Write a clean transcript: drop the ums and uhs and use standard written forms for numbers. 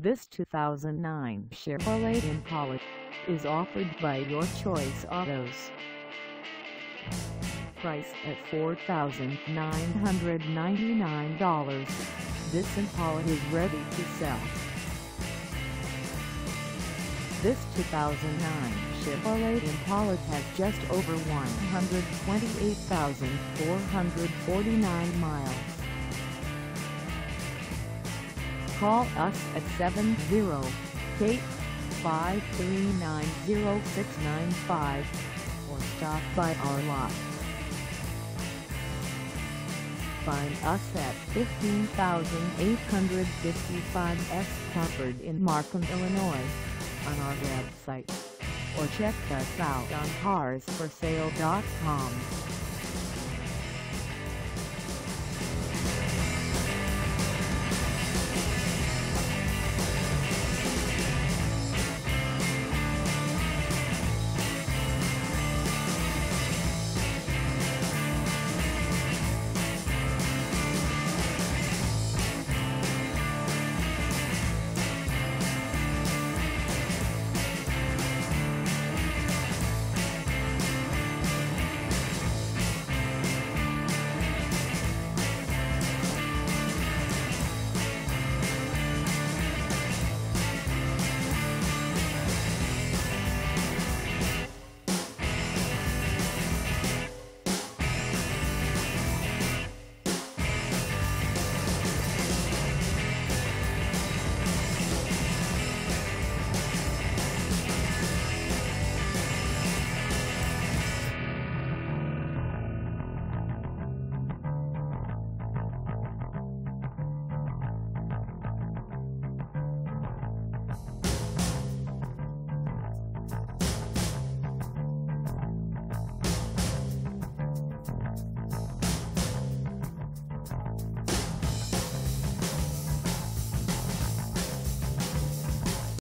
This 2009 Chevrolet Impala is offered by Your Choice Autos. Price at $4,999, this Impala is ready to sell. This 2009 Chevrolet Impala has just over 128,449 miles. Call us at 708-539-0695 or stop by our lot. Find us at 15855 S Crawford in Markham, Illinois, on our website, or check us out on carsforsale.com.